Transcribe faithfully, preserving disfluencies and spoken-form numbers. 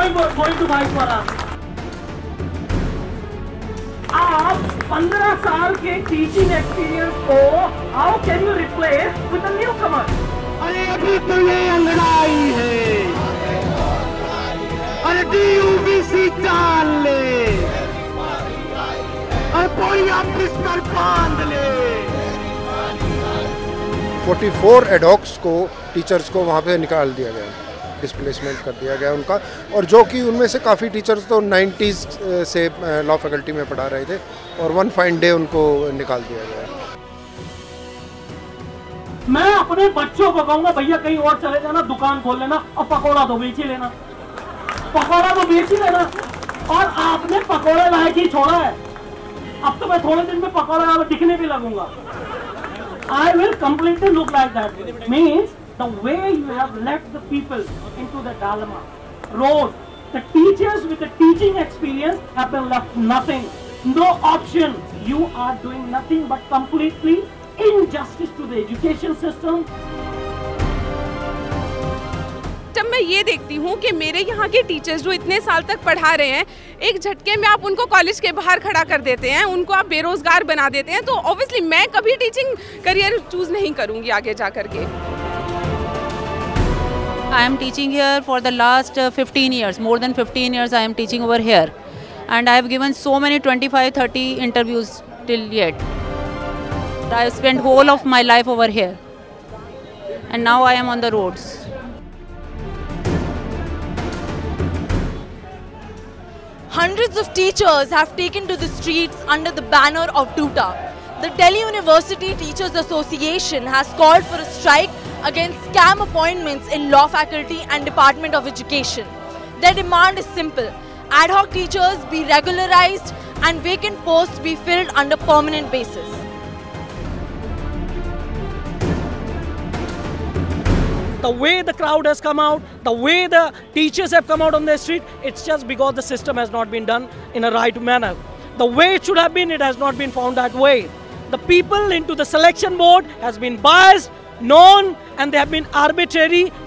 going to Kanwars. आप पंद्रह साल के टीचिंग एक्सपीरियंस को how can you replace with a new comer? अरे अभी तो ये लड़ाई है, अरे डीयूबीसी चाल ले, अरे कोई आप बिस्तर बांध ले। चौवालीस एडॉक्स को टीचर्स को वहाँ पे निकाल दिया गया, डिस्प्लेसमेंट कर दिया गया उनका, और जो कि उनमें से काफ़ी टीचर्स तो नाइन्टीज़ से लॉ फैकल्टी में पढ़ा रहे थे और वन फाइन डे उनको निकाल दिया गया। मैं अपने बच्चों को कहूँगा भैया कहीं और चले जाना, दुकान खोल लेना और पकौड़ा तो बेच ही लेना, पकौड़ा तो बेच ही लेना। और आपने पकौड़े लायक ही छोड़ा है, अब तो मैं थोड़े दिन में पकौड़ा दिखने भी लगूंगा। I will completely look like that. Means the way you have left the people into the dilemma. Road. The teachers with the teaching experience have been left nothing. No option. You are doing nothing but completely injustice to the education system. जब मैं ये देखती हूँ कि मेरे यहाँ के teachers जो इतने साल तक पढ़ा रहे हैं, एक झटके में आप उनको कॉलेज के बाहर खड़ा कर देते हैं, उनको आप बेरोजगार बना देते हैं, तो ऑब्वियसली मैं कभी टीचिंग करियर चूज नहीं करूँगी आगे जा करके। I am teaching here for the last fifteen years, more than fifteen years I am teaching over here, and I have given so many twenty-five thirty interviews till yet. I have spent whole of my life over here, and now I am on the roads. Hundreds of teachers have taken to the streets under the banner of tutor. The Delhi University Teachers Association has called for a strike against scam appointments in law faculty and Department of Education. Their demand is simple: ad hoc teachers be regularized and vacant posts be filled under permanent basis. The way the crowd has come out, the way the teachers have come out on the street, it's just because the system has not been done in a right manner. The way it should have been, it has not been found that way. The people into the selection board has been biased, known, and they have been arbitrary